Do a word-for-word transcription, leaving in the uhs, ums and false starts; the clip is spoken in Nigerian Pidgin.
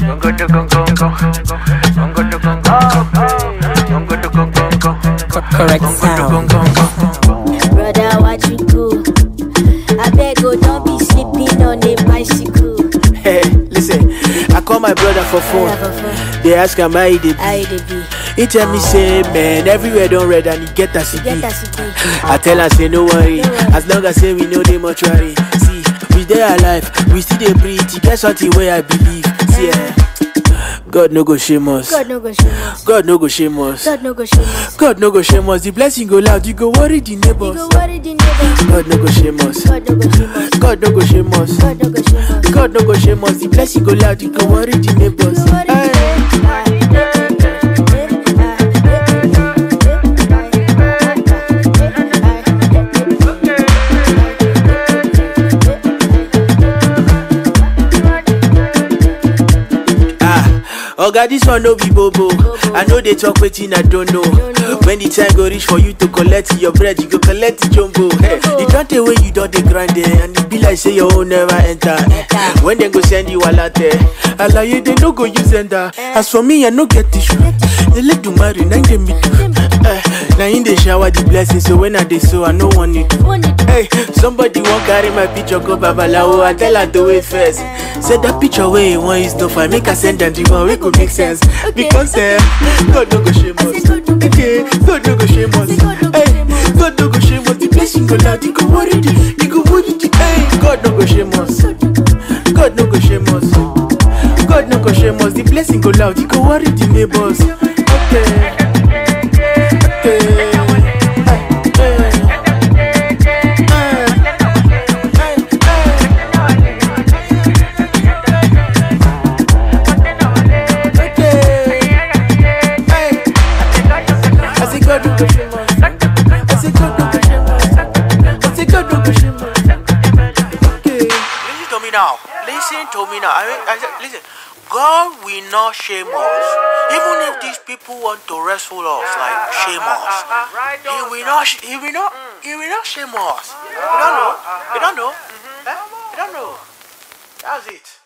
Correct sound. Brother, what you do? I beg you, don't be sleeping on a bicycle. Hey, listen, I call my brother for phone. They ask him how he dey be. He tell me say, man, everywhere don't red and he get us. I tell her say no worry, as long as say we know the mortuary. See, we dey alive, we still dey breathe. You get something where I believe. See, eh? God no go shame us. God no go shame us. God no go shame us. God no go shame us. God no go shame us. The blessing go loud, you go worry the neighbors. You go worry the neighbors. God no go shame us. God no go shame us. God no go shame us. God no go shame us. God no go shame us. The blessing go loud, you go worry the neighbors. Oh God, this one no be bobo. I know they talk waiting, I don't know. When the time go reach for you to collect your bread, you go collect the jumbo. Hey, you don't take away, you don't dey grind there, and it be like say your own never enter. When they go send you a latte, I lie they no go use enter. As for me, I no get tissue. They let you marry, now they me do. Now in the shower the blessing, so when I dey so I no want it. Hey, somebody won't carry my picture go babalawo. I tell her do it first. Say that picture where you want is no fine. Make her send them the one we could make sense. Because eh, God no go shame us. Okay, God no go shame us. Hey, God no go shame us. The blessing go loud, you go worry the, you go worry the. Hey, God no go shame us. God no go shame us. God no go shame us. The blessing go loud, you go worry the neighbors. Okay. Now, listen to me now. I mean, I said, listen, God will not shame us. Even if these people want to wrestle us, like shame us, He will not. He will not. He will not shame us. You don't know. You don't know. You don't know. That's it.